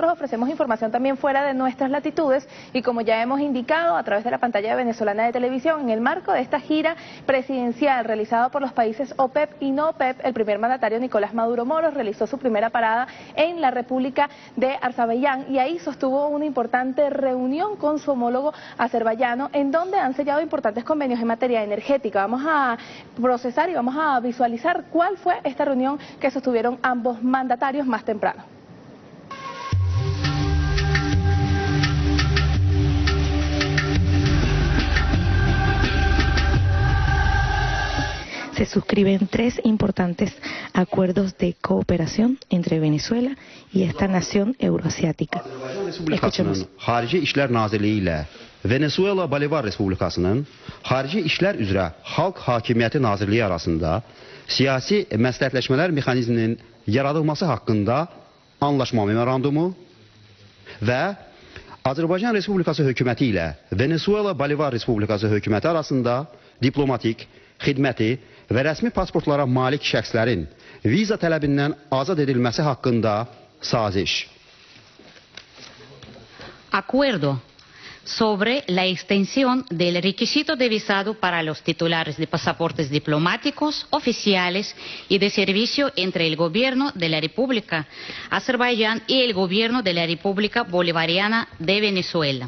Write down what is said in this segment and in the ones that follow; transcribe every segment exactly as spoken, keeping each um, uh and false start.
Nosotros ofrecemos información también fuera de nuestras latitudes y como ya hemos indicado a través de la pantalla venezolana de televisión, en el marco de esta gira presidencial realizada por los países OPEP y no OPEP, el primer mandatario Nicolás Maduro Moros realizó su primera parada en la República de Azerbaiyán y ahí sostuvo una importante reunión con su homólogo azerbaiyano en donde han sellado importantes convenios en materia energética. Vamos a procesar y vamos a visualizar cuál fue esta reunión que sostuvieron ambos mandatarios más temprano. Se suscriben tres importantes acuerdos de cooperación entre Venezuela y esta nación euroasiática. Escuchemos. Xarici İşlər Nazirliyi ilə Venezuela Bolivar Respublikasının Xarici İşlər üzrə Xalq Hakimiyyəti Nazirliyi arasında siyasi məsləhətləşmələr mexanizminin yaradılması haqqında anlaşma memorandumu və Azərbaycan Respublikası hökuməti ilə Venezuela Bolivar Respublikası hökuməti arasında diplomatik, xidməti və rəsmi pasportlara malik şəxslərin viza tələbindən azad edilməsi haqqında saziş. Acuerdo sobre la extensión del requisito de visado para los titulares de pasaportes diplomáticos, oficiales y de servicio entre el gobierno de la República Azerbaiyán y el gobierno de la República Bolivariana de Venezuela.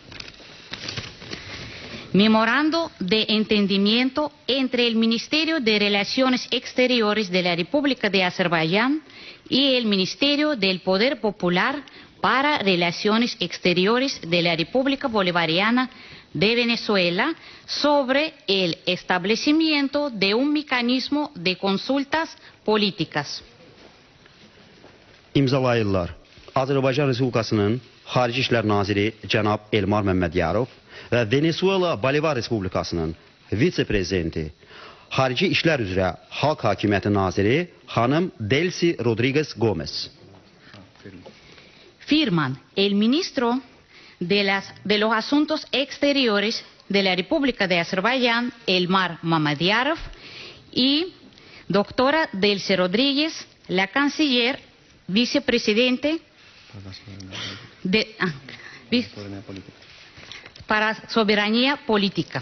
Memorando de entendimiento entre el Ministerio de Relaciones Exteriores de la República de Azerbaiyán y el Ministerio del Poder Popular para Relaciones Exteriores de la República Bolivariana de Venezuela sobre el establecimiento de un mecanismo de consultas políticas. İmzalayırlar. Azərbaycan Respublikasının Xarici İşlər Naziri cənab Elmar Məmmədiyarov və Venezuela Bolivar Respublikasının vitse-prezidenti, Xarici İşlər üzrə Xalq Hakimiyyəti Naziri xanım Delcy Rodriguez Gómez. Firman el ministro de, las, de los Asuntos Exteriores de la República de Azerbaiyán, Elmar Mamadiarov, y doctora Delcy Rodríguez, la canciller vicepresidente de, ah, vice, para soberanía política.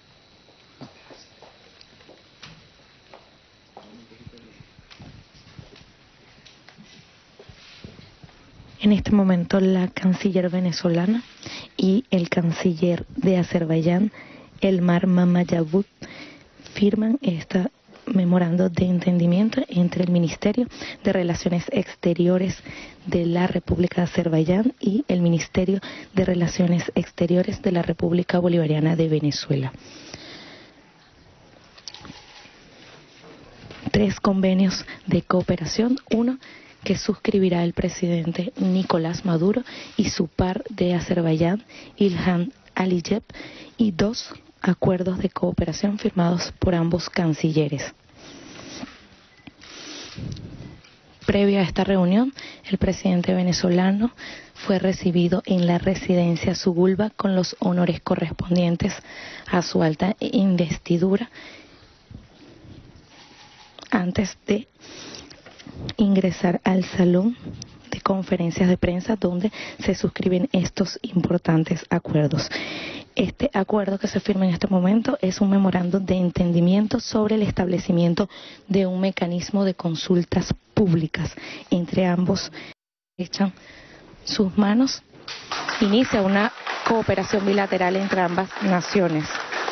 En este momento la canciller venezolana y el canciller de Azerbaiyán, Elmar Mammadiyarov, firman este memorando de entendimiento entre el Ministerio de Relaciones Exteriores de la República de Azerbaiyán y el Ministerio de Relaciones Exteriores de la República Bolivariana de Venezuela. Tres convenios de cooperación, uno que suscribirá el presidente Nicolás Maduro y su par de Azerbaiyán, Ilham Aliyev, y dos acuerdos de cooperación firmados por ambos cancilleres. Previo a esta reunión, el presidente venezolano fue recibido en la residencia Sugulba con los honores correspondientes a su alta investidura antes de ingresar al salón de conferencias de prensa donde se suscriben estos importantes acuerdos. Este acuerdo que se firma en este momento es un memorando de entendimiento sobre el establecimiento de un mecanismo de consultas públicas. Entre ambos echan sus manos, inicia una cooperación bilateral entre ambas naciones.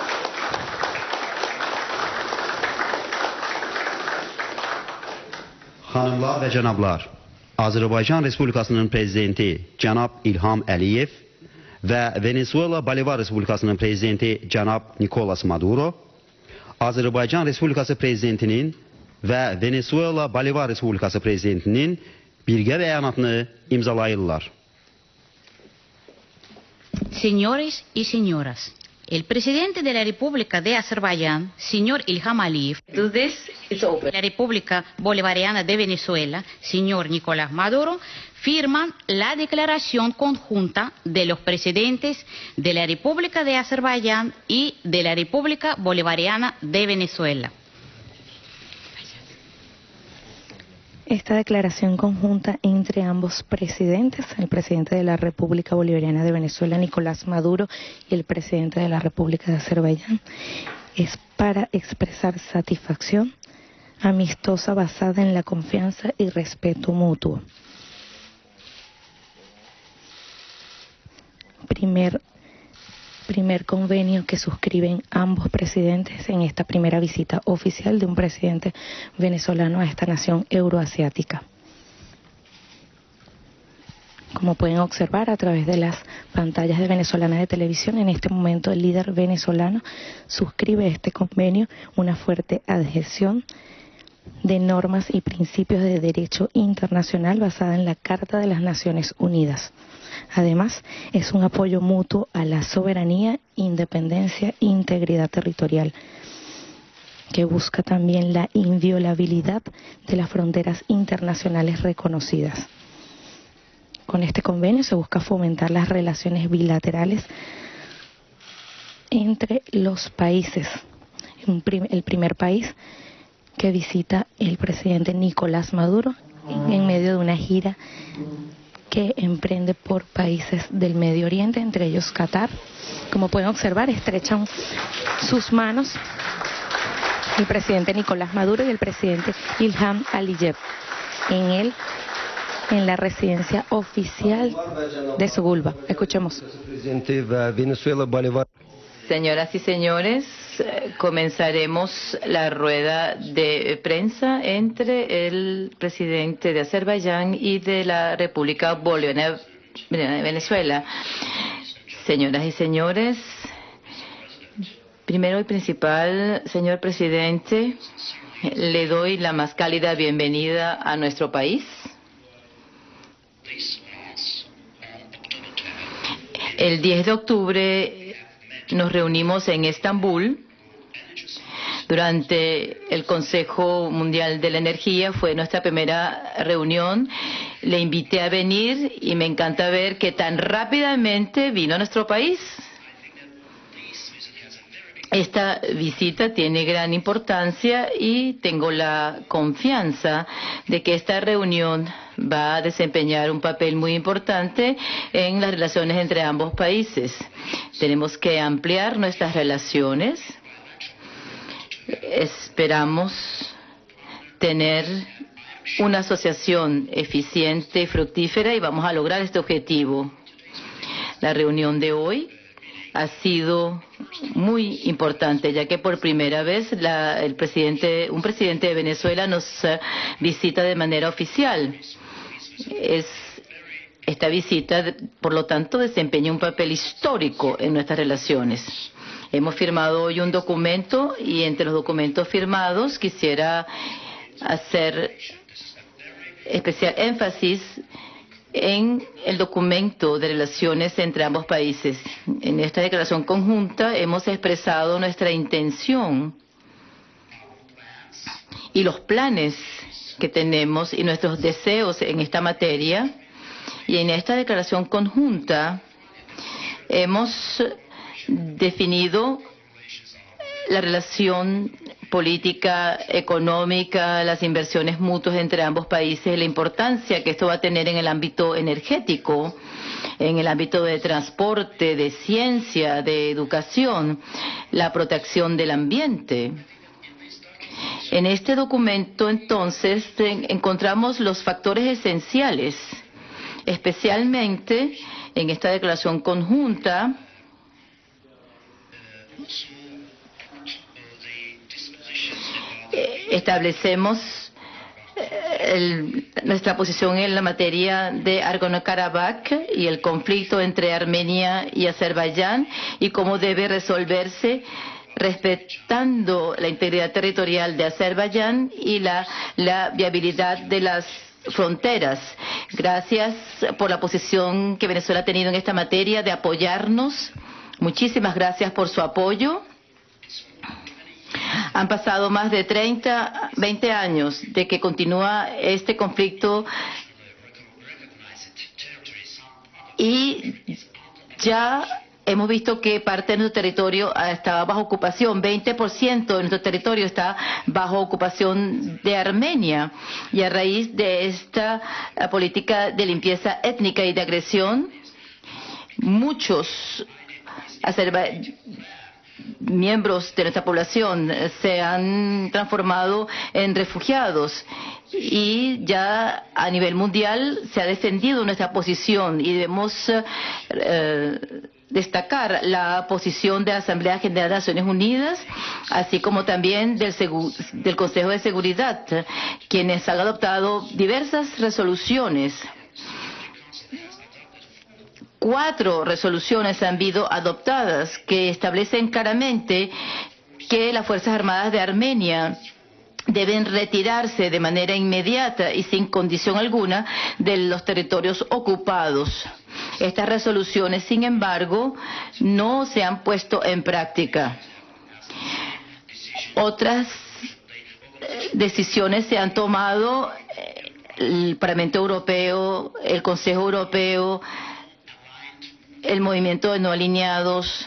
Xanımlar və cənablar, Azərbaycan Respublikasının prezidenti cənab İlham Əliyev və Venezuela Bolivar Respublikasının prezidenti cənab Nicolás Maduro, Azərbaycan Respublikası prezidentinin və Venezuela Bolivar Respublikası prezidentinin birgə bəyanatını imzalayırlar. Señores y señoras, el presidente de la República de Azerbaiyán, señor Ilham Aliyev, de la República Bolivariana de Venezuela, señor Nicolás Maduro, firman la declaración conjunta de los presidentes de la República de Azerbaiyán y de la República Bolivariana de Venezuela. Esta declaración conjunta entre ambos presidentes, el presidente de la República Bolivariana de Venezuela, Nicolás Maduro, y el presidente de la República de Azerbaiyán, es para expresar satisfacción amistosa basada en la confianza y respeto mutuo. Primer, primer convenio que suscriben ambos presidentes en esta primera visita oficial de un presidente venezolano a esta nación euroasiática. Como pueden observar a través de las pantallas de Venezolana de Televisión, en este momento el líder venezolano suscribe este convenio, una fuerte adhesión de normas y principios de derecho internacional basada en la Carta de las Naciones Unidas. Además, es un apoyo mutuo a la soberanía, independencia e integridad territorial, que busca también la inviolabilidad de las fronteras internacionales reconocidas. Con este convenio se busca fomentar las relaciones bilaterales entre los países. El primer país que visita el presidente Nicolás Maduro en medio de una gira que emprende por países del Medio Oriente, entre ellos Qatar. Como pueden observar, estrechan sus manos el presidente Nicolás Maduro y el presidente Ilham Aliyev en el en la residencia oficial de Sugulba. Escuchemos. Señoras y señores, comenzaremos la rueda de prensa entre el presidente de Azerbaiyán y de la República Bolivariana de Venezuela. Señoras y señores, primero y principal, señor presidente, le doy la más cálida bienvenida a nuestro país. El diez de octubre nos reunimos en Estambul durante el Consejo Mundial de la Energía. Fue nuestra primera reunión. Le invité a venir y me encanta ver que tan rápidamente vino a nuestro país. Esta visita tiene gran importancia y tengo la confianza de que esta reunión va a desempeñar un papel muy importante en las relaciones entre ambos países. Tenemos que ampliar nuestras relaciones. Esperamos tener una asociación eficiente y fructífera y vamos a lograr este objetivo. La reunión de hoy ha sido muy importante, ya que por primera vez la, el presidente, un presidente de Venezuela nos uh, visita de manera oficial. Es, esta visita, por lo tanto, desempeña un papel histórico en nuestras relaciones. Hemos firmado hoy un documento y entre los documentos firmados quisiera hacer especial énfasis en el documento de relaciones entre ambos países. En esta declaración conjunta hemos expresado nuestra intención y los planes que tenemos y nuestros deseos en esta materia. Y en esta declaración conjunta hemos definido la relación política, económica, las inversiones mutuas entre ambos países, la importancia que esto va a tener en el ámbito energético, en el ámbito de transporte, de ciencia, de educación, la protección del ambiente. En este documento, entonces, encontramos los factores esenciales, especialmente en esta declaración conjunta. Establecemos el, nuestra posición en la materia de Nagorno-Karabaj y el conflicto entre Armenia y Azerbaiyán y cómo debe resolverse respetando la integridad territorial de Azerbaiyán y la, la viabilidad de las fronteras. Gracias por la posición que Venezuela ha tenido en esta materia de apoyarnos. Muchísimas gracias por su apoyo. Han pasado más de treinta, veinte años de que continúa este conflicto y ya hemos visto que parte de nuestro territorio está bajo ocupación, veinte por ciento de nuestro territorio está bajo ocupación de Armenia. Y a raíz de esta política de limpieza étnica y de agresión, muchos miembros de nuestra población se han transformado en refugiados y ya a nivel mundial se ha defendido nuestra posición y debemos eh, destacar la posición de la Asamblea General de Naciones Unidas, así como también del, del Consejo de Seguridad, quienes han adoptado diversas resoluciones. Cuatro resoluciones han sido adoptadas que establecen claramente que las Fuerzas Armadas de Armenia deben retirarse de manera inmediata y sin condición alguna de los territorios ocupados. Estas resoluciones, sin embargo, no se han puesto en práctica. Otras decisiones se han tomado el Parlamento Europeo, el Consejo Europeo, el movimiento de no alineados.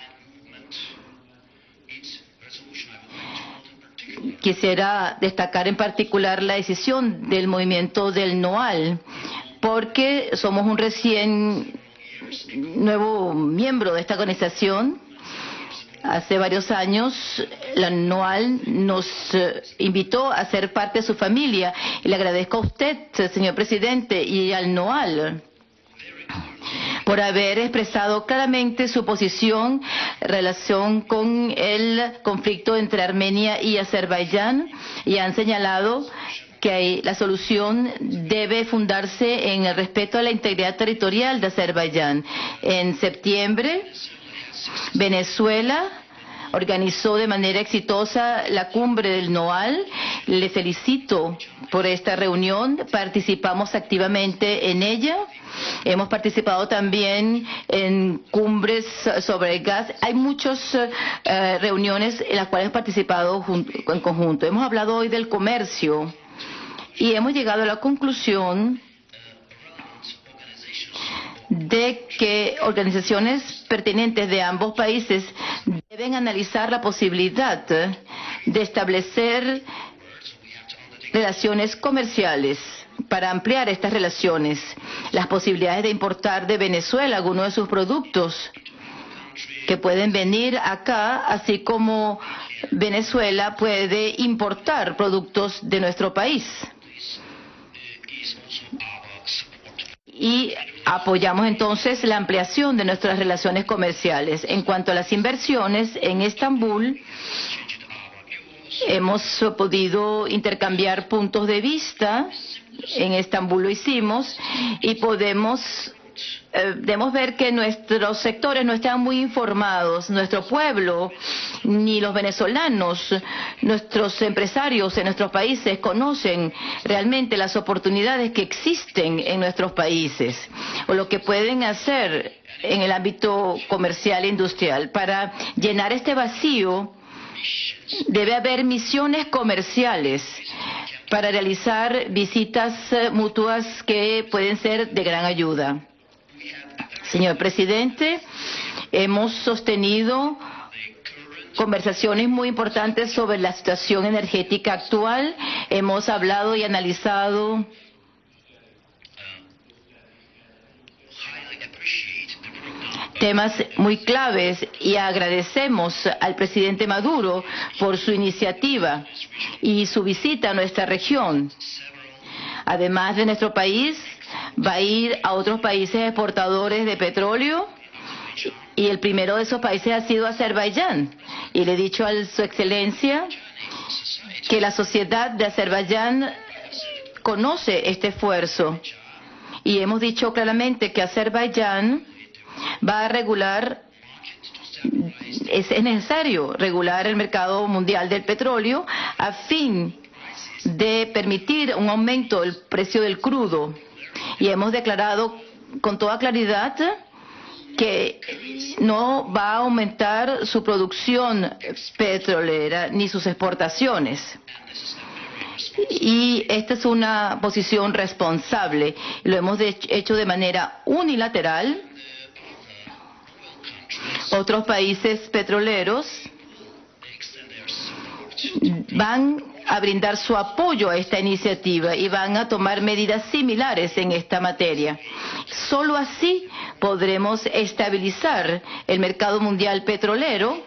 Quisiera destacar en particular la decisión del movimiento del NOAL, porque somos un recién nuevo miembro de esta organización. Hace varios años la NOAL nos invitó a ser parte de su familia y le agradezco a usted, señor presidente, y al NOAL por haber expresado claramente su posición en relación con el conflicto entre Armenia y Azerbaiyán y han señalado que la solución debe fundarse en el respeto a la integridad territorial de Azerbaiyán. En septiembre, Venezuela organizó de manera exitosa la cumbre del NOAL. Le felicito por esta reunión. Participamos activamente en ella. Hemos participado también en cumbres sobre el gas. Hay muchas uh, reuniones en las cuales hemos participado en conjunto. Hemos hablado hoy del comercio y hemos llegado a la conclusión de que organizaciones pertinentes de ambos países deben analizar la posibilidad de establecer relaciones comerciales para ampliar estas relaciones, las posibilidades de importar de Venezuela algunos de sus productos que pueden venir acá, así como Venezuela puede importar productos de nuestro país. Y apoyamos entonces la ampliación de nuestras relaciones comerciales. En cuanto a las inversiones, en Estambul hemos podido intercambiar puntos de vista. En Estambul lo hicimos y podemos eh, debemos ver que nuestros sectores no están muy informados, nuestro pueblo ni los venezolanos, nuestros empresarios en nuestros países conocen realmente las oportunidades que existen en nuestros países o lo que pueden hacer en el ámbito comercial e industrial. Para llenar este vacío debe haber misiones comerciales para realizar visitas mutuas que pueden ser de gran ayuda. Señor presidente, hemos sostenido conversaciones muy importantes sobre la situación energética actual. Hemos hablado y analizado temas muy claves y agradecemos al presidente Maduro por su iniciativa y su visita a nuestra región. Además de nuestro país, va a ir a otros países exportadores de petróleo y el primero de esos países ha sido Azerbaiyán. Y le he dicho a su excelencia que la sociedad de Azerbaiyán conoce este esfuerzo y hemos dicho claramente que Azerbaiyán va a regular, es necesario regular el mercado mundial del petróleo a fin de permitir un aumento del precio del crudo. Y hemos declarado con toda claridad que no va a aumentar su producción petrolera ni sus exportaciones. Y esta es una posición responsable. Lo hemos hecho de manera unilateral otros países petroleros van a brindar su apoyo a esta iniciativa y van a tomar medidas similares en esta materia. Solo así podremos estabilizar el mercado mundial petrolero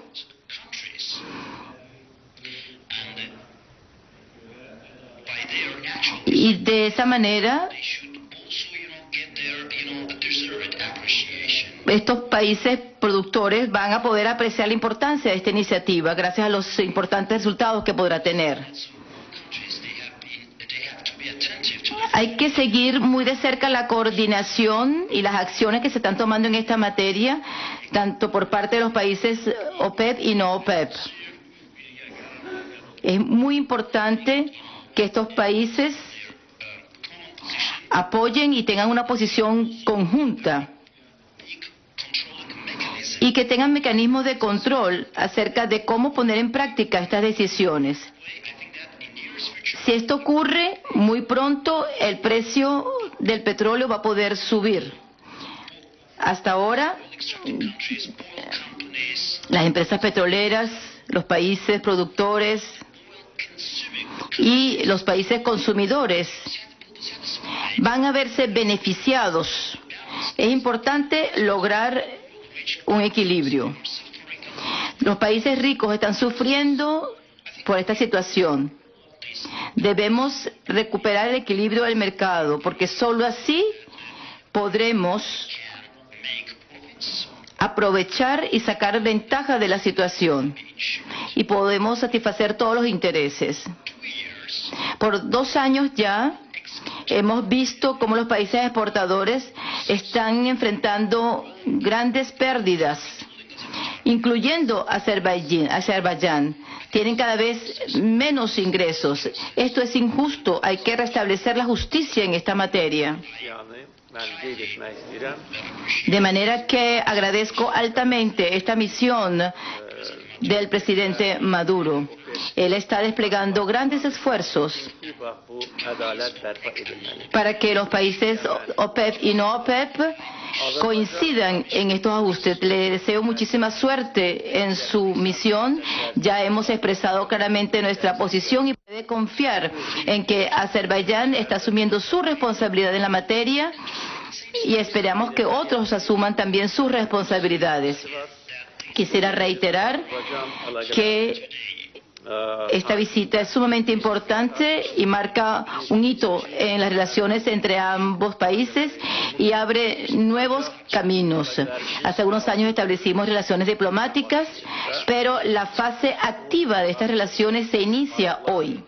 y de esa manera estos países productores van a poder apreciar la importancia de esta iniciativa gracias a los importantes resultados que podrá tener. Hay que seguir muy de cerca la coordinación y las acciones que se están tomando en esta materia, tanto por parte de los países OPEP y no OPEP. Es muy importante que estos países apoyen y tengan una posición conjunta y que tengan mecanismos de control acerca de cómo poner en práctica estas decisiones. Si esto ocurre, muy pronto el precio del petróleo va a poder subir. Hasta ahora, las empresas petroleras, los países productores y los países consumidores van a verse beneficiados. Es importante lograr un equilibrio. Los países ricos están sufriendo por esta situación. Debemos recuperar el equilibrio del mercado, porque solo así podremos aprovechar y sacar ventaja de la situación y podemos satisfacer todos los intereses. Por dos años ya hemos visto cómo los países exportadores están enfrentando grandes pérdidas, incluyendo Azerbaiyán. Azerbaiyán. Tienen cada vez menos ingresos. Esto es injusto. Hay que restablecer la justicia en esta materia. De manera que agradezco altamente esta misión del presidente Maduro. Él está desplegando grandes esfuerzos para que los países OPEP y no OPEP coincidan en estos ajustes. Le deseo muchísima suerte en su misión. Ya hemos expresado claramente nuestra posición y puede confiar en que Azerbaiyán está asumiendo su responsabilidad en la materia y esperamos que otros asuman también sus responsabilidades. Quisiera reiterar que esta visita es sumamente importante y marca un hito en las relaciones entre ambos países y abre nuevos caminos. Hace algunos años establecimos relaciones diplomáticas, pero la fase activa de estas relaciones se inicia hoy.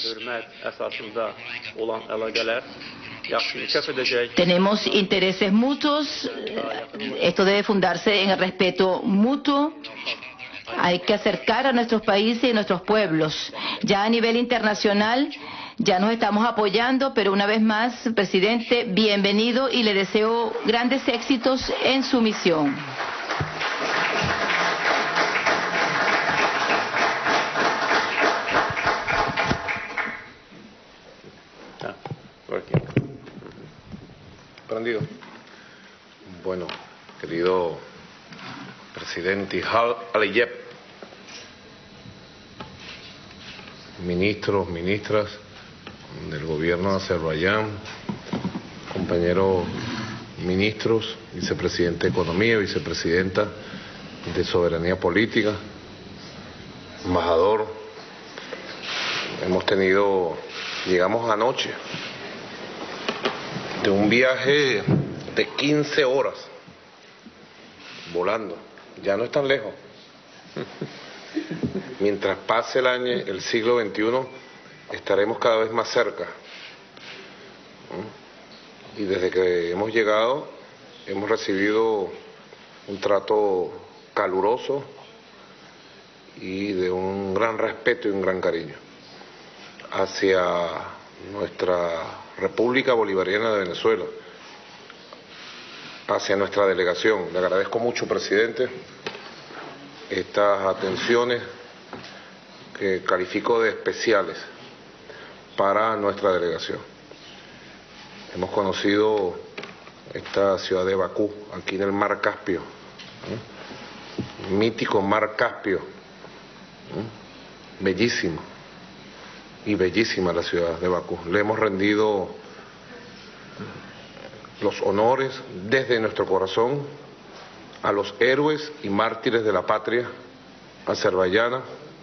Tenemos intereses mutuos, esto debe fundarse en el respeto mutuo. Hay que acercar a nuestros países y a nuestros pueblos. Ya a nivel internacional ya nos estamos apoyando, pero una vez más, presidente, bienvenido y le deseo grandes éxitos en su misión. Prendido. Bueno, querido presidente Ilham Aliyev, ministros, ministras del gobierno de Azerbaiyán, compañeros ministros, vicepresidente de Economía, vicepresidenta de Soberanía Política, embajador, hemos tenido, llegamos anoche de un viaje de quince horas volando. Ya no es tan lejos. Mientras pase el año, el siglo veintiuno, estaremos cada vez más cerca. Y desde que hemos llegado, hemos recibido un trato caluroso y de un gran respeto y un gran cariño hacia nuestra República Bolivariana de Venezuela, hacia nuestra delegación. Le agradezco mucho, presidente, estas atenciones que califico de especiales para nuestra delegación. Hemos conocido esta ciudad de Bakú, aquí en el mar Caspio, ¿eh? mítico mar Caspio. ¿Mm? Bellísimo. Y bellísima la ciudad de Bakú. Le hemos rendido los honores desde nuestro corazón a los héroes y mártires de la patria azerbaiyana.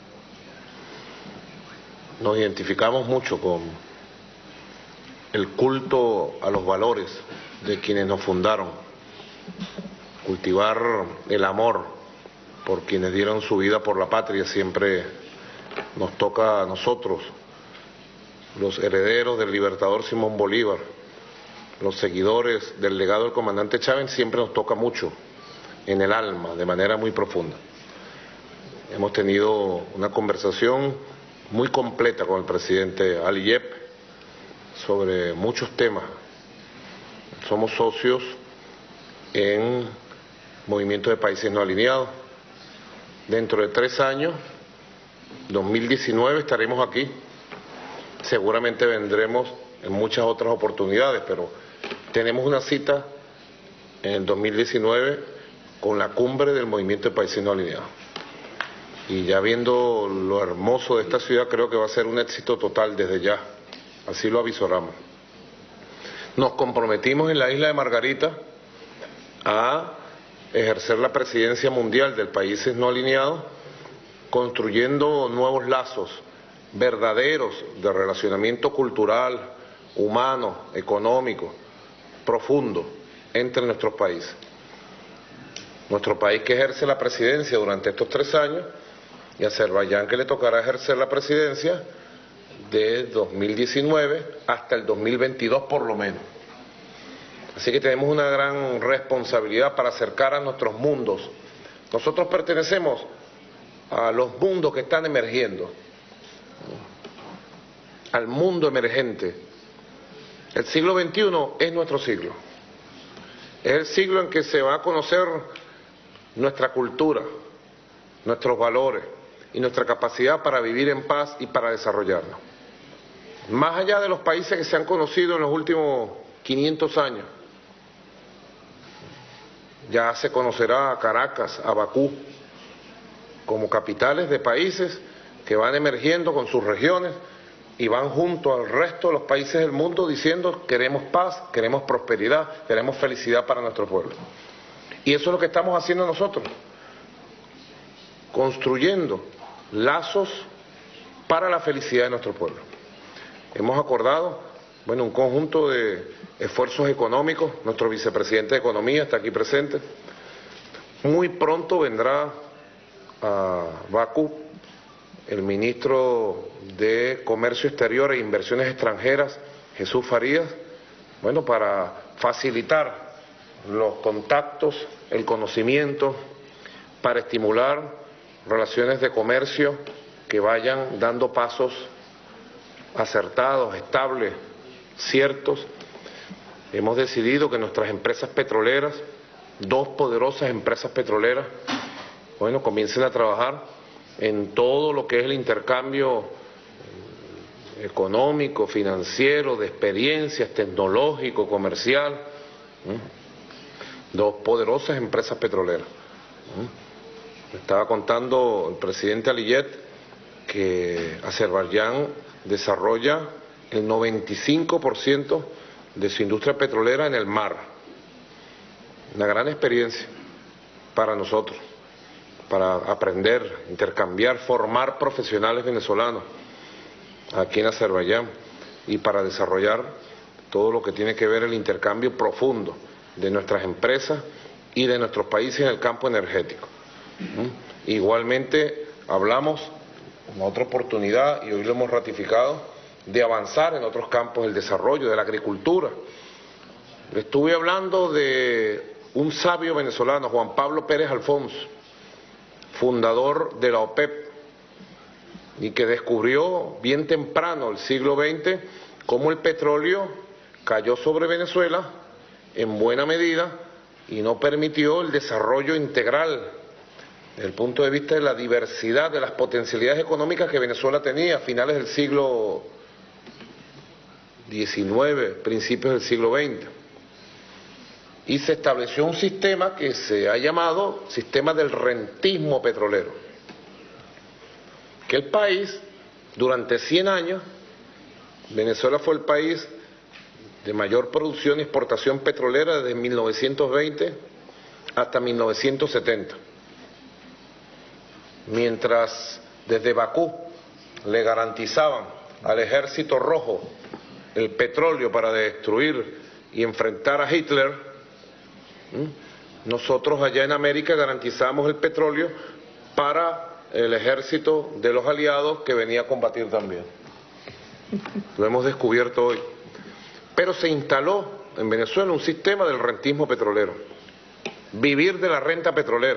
Nos identificamos mucho con el culto a los valores de quienes nos fundaron, cultivar el amor por quienes dieron su vida por la patria. Siempre nos toca a nosotros, los herederos del libertador Simón Bolívar, los seguidores del legado del comandante Chávez, siempre nos toca mucho en el alma, de manera muy profunda. Hemos tenido una conversación muy completa con el presidente Aliyev sobre muchos temas. Somos socios en Movimiento de Países No Alineados. Dentro de tres años, dos mil diecinueve, estaremos aquí. Seguramente vendremos en muchas otras oportunidades, pero tenemos una cita en el dos mil diecinueve con la cumbre del Movimiento de Países No Alineados. Y ya viendo lo hermoso de esta ciudad, creo que va a ser un éxito total desde ya. Así lo avisoramos. Nos comprometimos en la isla de Margarita a ejercer la presidencia mundial del Países No Alineados, construyendo nuevos lazos verdaderos de relacionamiento cultural, humano, económico, profundo entre nuestros países. Nuestro país que ejerce la presidencia durante estos tres años y Azerbaiyán que le tocará ejercer la presidencia de dos mil diecinueve hasta el dos mil veintidós por lo menos. Así que tenemos una gran responsabilidad para acercar a nuestros mundos. Nosotros pertenecemos a los mundos que están emergiendo, al mundo emergente. El siglo veintiuno es nuestro siglo. Es el siglo en que se va a conocer nuestra cultura, nuestros valores y nuestra capacidad para vivir en paz y para desarrollarnos. Más allá de los países que se han conocido en los últimos quinientos años, ya se conocerá a Caracas, a Bakú, como capitales de países que van emergiendo con sus regiones y van junto al resto de los países del mundo diciendo queremos paz, queremos prosperidad, queremos felicidad para nuestro pueblo. Y eso es lo que estamos haciendo nosotros, construyendo lazos para la felicidad de nuestro pueblo. Hemos acordado, bueno, un conjunto de esfuerzos económicos. Nuestro vicepresidente de Economía está aquí presente. Muy pronto vendrá a Bakú el ministro de Comercio Exterior e Inversiones Extranjeras, Jesús Farías, bueno, para facilitar los contactos, el conocimiento, para estimular relaciones de comercio que vayan dando pasos acertados, estables, ciertos. Hemos decidido que nuestras empresas petroleras, dos poderosas empresas petroleras, bueno, comiencen a trabajar en todo lo que es el intercambio económico, financiero, de experiencias, tecnológico, comercial. Dos poderosas empresas petroleras. Me estaba contando el presidente Aliyev que Azerbaiyán desarrolla el noventa y cinco por ciento de su industria petrolera en el mar. Una gran experiencia para nosotros, para aprender, intercambiar, formar profesionales venezolanos aquí en Azerbaiyán y para desarrollar todo lo que tiene que ver el intercambio profundo de nuestras empresas y de nuestros países en el campo energético. ¿Mm? Igualmente hablamos en otra oportunidad, y hoy lo hemos ratificado, de avanzar en otros campos del desarrollo, de la agricultura. Le estuve hablando de un sabio venezolano, Juan Pablo Pérez Alfonso, fundador de la OPEP, y que descubrió bien temprano, el siglo veinte, cómo el petróleo cayó sobre Venezuela en buena medida y no permitió el desarrollo integral desde el punto de vista de la diversidad de las potencialidades económicas que Venezuela tenía a finales del siglo diecinueve, principios del siglo veinte. y se estableció un sistema que se ha llamado sistema del rentismo petrolero, que el país durante cien años, Venezuela fue el país de mayor producción y exportación petrolera desde mil novecientos veinte hasta mil novecientos setenta, mientras desde Bakú le garantizaban al Ejército Rojo el petróleo para destruir y enfrentar a Hitler. Nosotros allá en América garantizamos el petróleo para el ejército de los aliados que venía a combatir también. Lo hemos descubierto hoy. Pero se instaló en Venezuela un sistema del rentismo petrolero, vivir de la renta petrolera.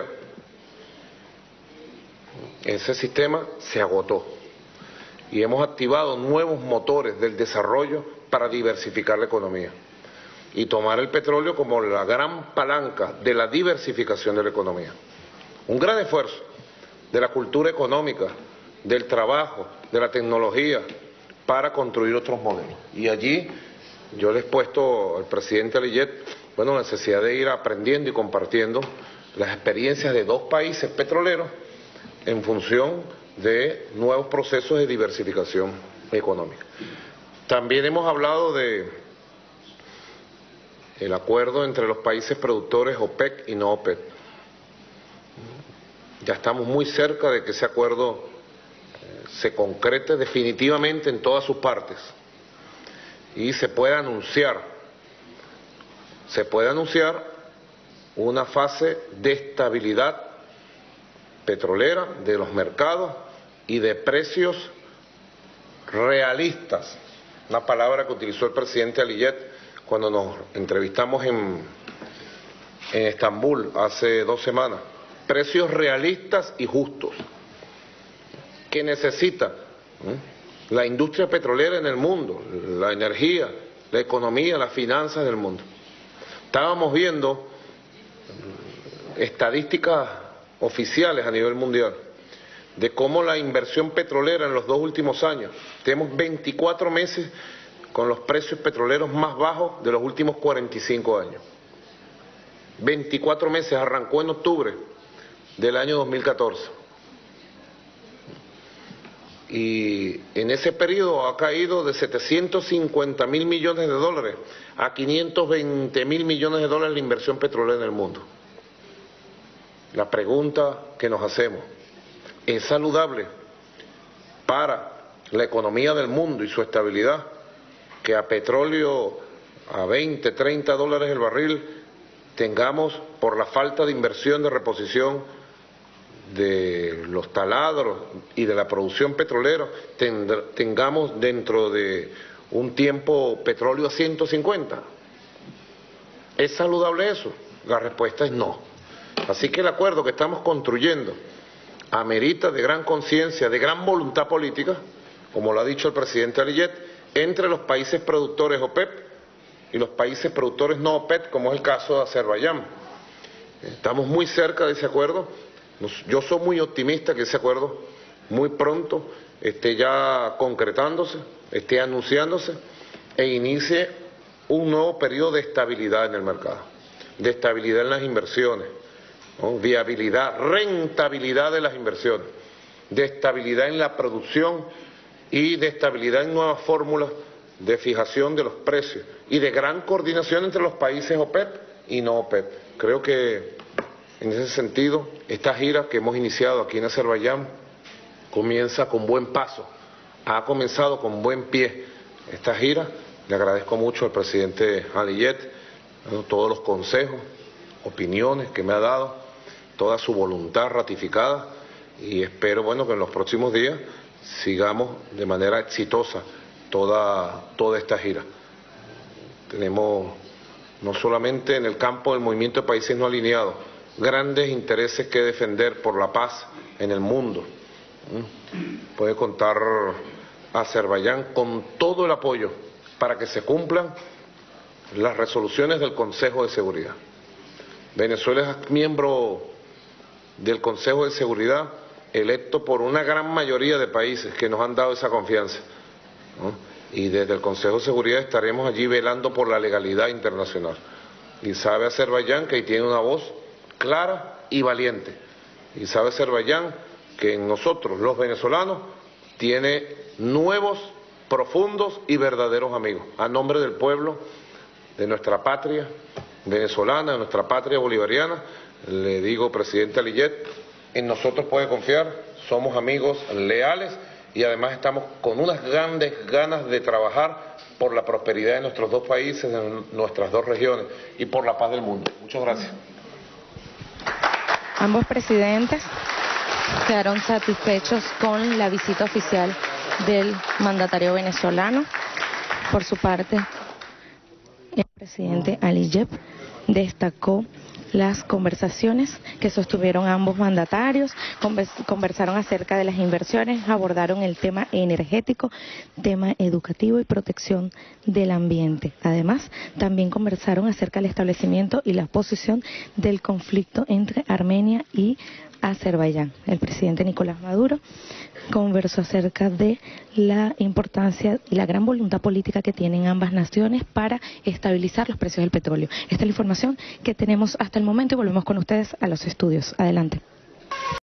Ese sistema se agotó y hemos activado nuevos motores del desarrollo para diversificar la economía y tomar el petróleo como la gran palanca de la diversificación de la economía. Un gran esfuerzo de la cultura económica, del trabajo, de la tecnología, para construir otros modelos. Y allí yo le he expuesto al presidente Aliet, bueno, la necesidad de ir aprendiendo y compartiendo las experiencias de dos países petroleros en función de nuevos procesos de diversificación económica. También hemos hablado de el acuerdo entre los países productores OPEC y no OPEC. Ya estamos muy cerca de que ese acuerdo se concrete definitivamente en todas sus partes y se pueda anunciar, se puede anunciar una fase de estabilidad petrolera de los mercados y de precios realistas, una palabra que utilizó el presidente Aliet cuando nos entrevistamos en, en Estambul hace dos semanas, precios realistas y justos que necesita ¿eh? la industria petrolera en el mundo, la energía, la economía, las finanzas del mundo. Estábamos viendo estadísticas oficiales a nivel mundial de cómo la inversión petrolera en los dos últimos años, tenemos veinticuatro meses con los precios petroleros más bajos de los últimos cuarenta y cinco años. veinticuatro meses, arrancó en octubre del año dos mil catorce. Y en ese periodo ha caído de setecientos cincuenta mil millones de dólares a quinientos veinte mil millones de dólares la inversión petrolera en el mundo. La pregunta que nos hacemos, ¿es saludable para la economía del mundo y su estabilidad que a petróleo a veinte, treinta dólares el barril tengamos, por la falta de inversión de reposición de los taladros y de la producción petrolera, tengamos dentro de un tiempo petróleo a ciento cincuenta? ¿Es saludable eso? La respuesta es no. Así que el acuerdo que estamos construyendo amerita de gran conciencia, de gran voluntad política, como lo ha dicho el presidente Aliet, entre los países productores OPEP y los países productores no OPEP, como es el caso de Azerbaiyán. Estamos muy cerca de ese acuerdo. Yo soy muy optimista que ese acuerdo muy pronto esté ya concretándose, esté anunciándose e inicie un nuevo periodo de estabilidad en el mercado, de estabilidad en las inversiones, ¿no? Viabilidad, rentabilidad de las inversiones, de estabilidad en la producción y de estabilidad en nuevas fórmulas de fijación de los precios y de gran coordinación entre los países OPEP y no OPEP. Creo que en ese sentido, esta gira que hemos iniciado aquí en Azerbaiyán comienza con buen paso, ha comenzado con buen pie esta gira. Le agradezco mucho al presidente Aliet, todos los consejos, opiniones que me ha dado, toda su voluntad ratificada y espero, bueno, que en los próximos días sigamos de manera exitosa toda, toda esta gira. Tenemos, no solamente en el campo del movimiento de países no alineados, grandes intereses que defender por la paz en el mundo. Puede contar Azerbaiyán con todo el apoyo para que se cumplan las resoluciones del Consejo de Seguridad. Venezuela es miembro del Consejo de Seguridad electo por una gran mayoría de países que nos han dado esa confianza, ¿no? Y desde el Consejo de Seguridad estaremos allí velando por la legalidad internacional. Y sabe Azerbaiyán que tiene una voz clara y valiente. Y sabe Azerbaiyán que en nosotros, los venezolanos, tiene nuevos, profundos y verdaderos amigos. A nombre del pueblo, de nuestra patria venezolana, de nuestra patria bolivariana, le digo, presidente Aliyev, en nosotros puede confiar, somos amigos leales y además estamos con unas grandes ganas de trabajar por la prosperidad de nuestros dos países, de nuestras dos regiones y por la paz del mundo. Muchas gracias. Ambos presidentes quedaron satisfechos con la visita oficial del mandatario venezolano. Por su parte, el presidente Aliyev destacó las conversaciones que sostuvieron ambos mandatarios, conversaron acerca de las inversiones, abordaron el tema energético, tema educativo y protección del ambiente. Además, también conversaron acerca del establecimiento y la posición del conflicto entre Armenia y Azerbaiyán. El presidente Nicolás Maduro conversó acerca de la importancia y la gran voluntad política que tienen ambas naciones para estabilizar los precios del petróleo. Esta es la información que tenemos hasta el momento y volvemos con ustedes a los estudios. Adelante.